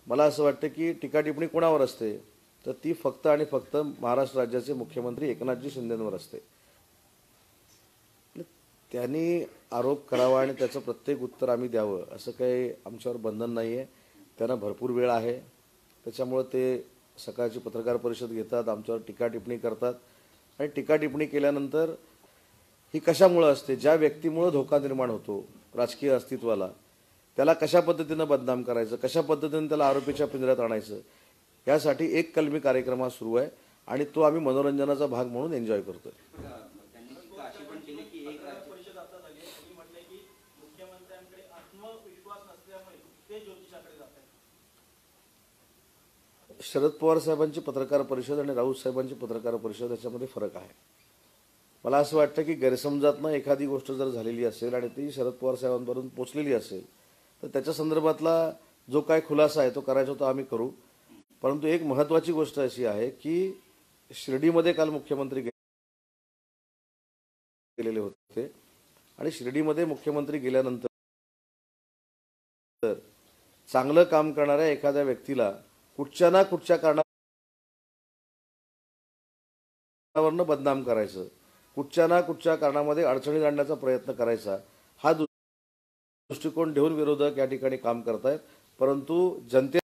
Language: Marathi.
मला असं वाटतं की टीका टिप्पणी कोणावर असते, तर ती फक्त आणि फक्त महाराष्ट्र राज्याचे मुख्यमंत्री एकनाथजी शिंदेंवर असते. त्यांनी आरोप करावा आणि त्याचं प्रत्येक उत्तर आम्ही द्यावं असं काही आमच्यावर बंधन नाही आहे. त्यांना भरपूर वेळ आहे, त्याच्यामुळं ते सकाळची पत्रकार परिषद घेतात, आमच्यावर टीका टिप्पणी करतात. आणि टीका टिप्पणी केल्यानंतर ही कशामुळं असते, ज्या व्यक्तीमुळं धोका निर्माण होतो राजकीय अस्तित्वाला, त्याला कशा पद्धतीनं बदनाम करायचं, कशा पद्धतीनं त्याला आरोपीच्या पिंजऱ्यात आणायचं, यासाठी एक कलमी कार्यक्रम सुरू आहे आणि तो आम्ही मनोरंजनाचा भाग म्हणून एन्जॉय करतोय. शरद पवार साहेबांची पत्रकार परिषद आणि राऊत साहेबांची पत्रकार परिषद याच्यामध्ये फरक आहे. मला असं वाटतं की गैरसमजातनं एखादी गोष्ट जर झालेली असेल आणि ती शरद पवार साहेबांपर्यंत पोचलेली असेल तर त्याच्या संदर्भातला जो काय खुलासा आहे तो करायचा तो आम्ही करू. परंतु एक महत्त्वाची गोष्ट अशी आहे की शिर्डीमध्ये काल मुख्यमंत्री गेलेले होते आणि शिर्डीमध्ये मुख्यमंत्री गेल्यानंतर चांगलं काम करणाऱ्या एखाद्या व्यक्तीला कुठच्या ना कुठच्या कारणावरनं बदनाम करायचं, कुठच्या ना कुठच्या कारणामध्ये अडचणीत आणण्याचा प्रयत्न करायचा, हा दृष्टिकोन ठेवून विरोधक या ठिकाणी काम करतायत. परंतु जनते